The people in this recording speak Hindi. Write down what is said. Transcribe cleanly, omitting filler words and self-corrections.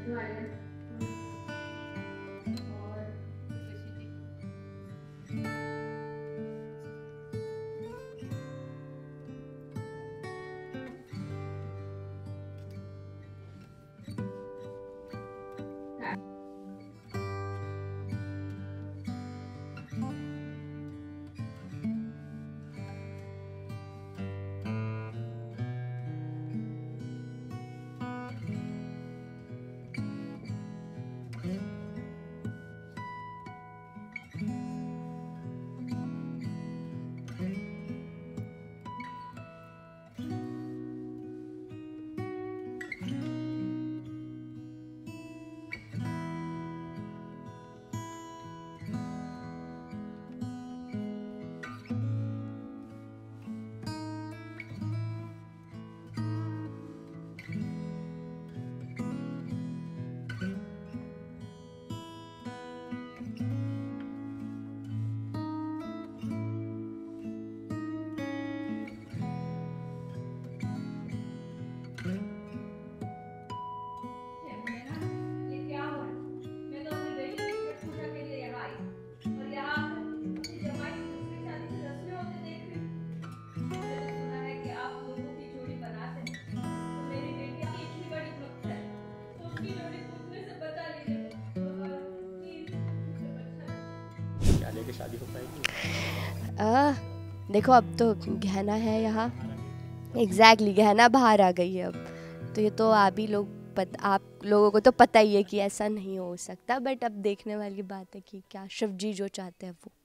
शादी हो पाएगी? देखो अब तो गहना है यहाँ, एग्जैक्टली गहना बाहर आ गई है अब, तो ये तो आप लोगों को तो पता ही है कि ऐसा नहीं हो सकता, बट अब देखने वाली बात है कि क्या शिव जी जो चाहते हैं वो